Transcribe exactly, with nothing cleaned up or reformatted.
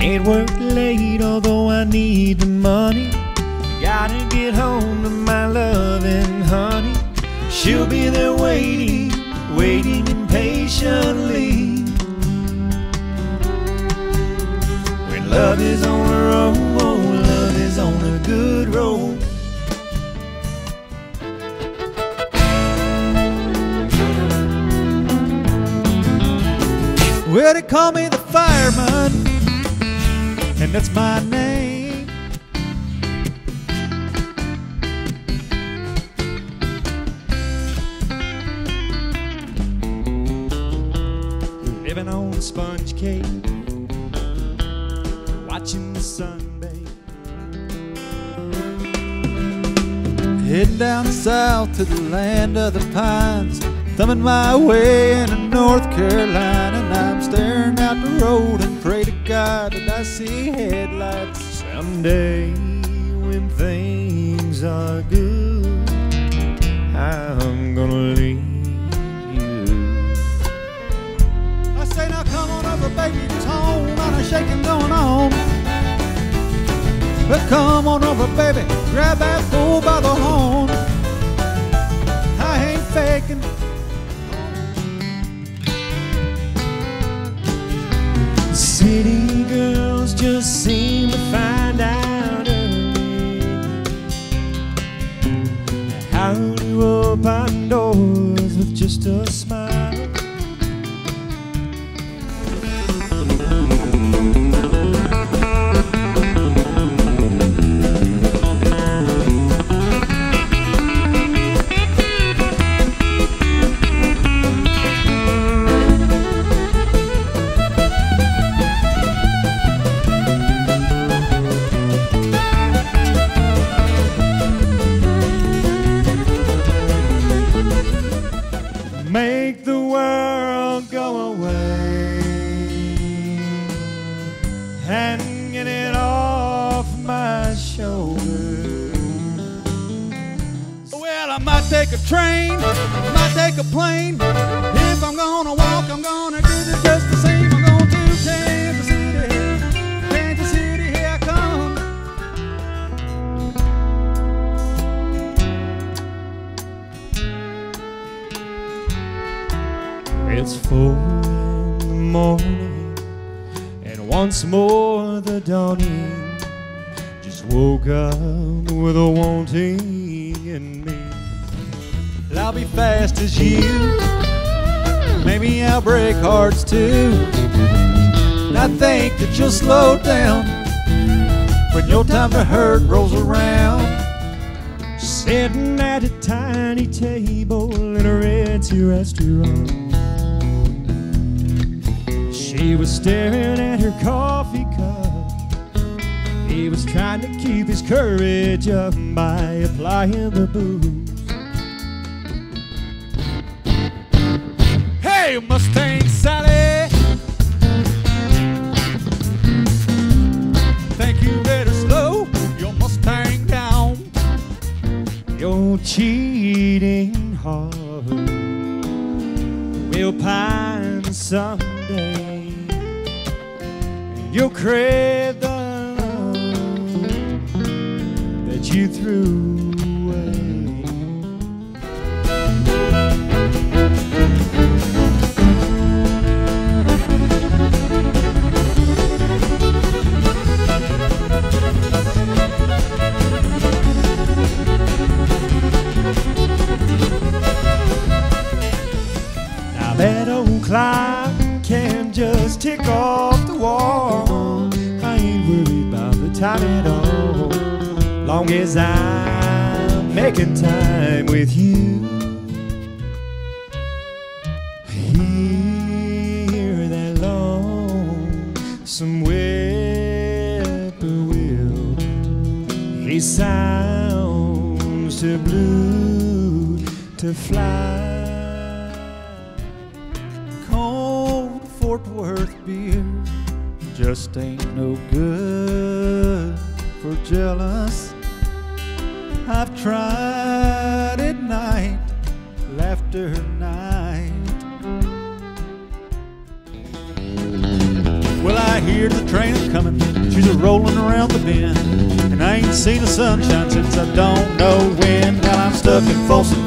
Can't work late, although I need the money. Gotta get home to my loving honey. She'll be there waiting, waiting impatiently. When love is on a roll, love is on a good roll. Well, they call me the fireman, and that's my name. Living on a sponge cake, watching the sun bathe. Heading down south to the land of the pines, thumbing my way into North Carolina, and I'm staring out the road and pray to God that I see headlights. Someday when things are good, I'm gonna leave you. I say now come on over, baby, just hold on, a shaking going on. But come on over, baby, grab that bull by the horn. I ain't faking. City girls just seem to find out early how to open doors with just a smile. Make the world go away and get it off my shoulders. Well, I might take a train, might take a plane. If I'm gonna walk, I'm gonna get it just the same. I'm going to Kansas City, Kansas City, here I come. It's four in the morning, and once more the dawning just woke up with a wanting in me. Well, I'll be fast as you, maybe I'll break hearts too. And I think that you'll slow down when your time to hurt rolls around. Sitting at a tiny table in a ritzy restaurant, she was staring at her coffee cup. He was trying to keep his courage up by applying the booze. Hey, Mustang Sally, think you better slow your Mustang down. Your cheating heart will pine someday. You'll crave the love that you threw away. Now that old clock can just tick off the wall. I ain't worried about the time at all, long as I'm making time with you. Hear that lonesome whippoorwill, he sounds too blue to fly. Fort Worth beer just ain't no good for jealous. I've tried it night after night. Well, I hear the train a-comin', she's a-rollin' around the bend, and I ain't seen the sunshine since I don't know when. Now I'm stuck in Folsom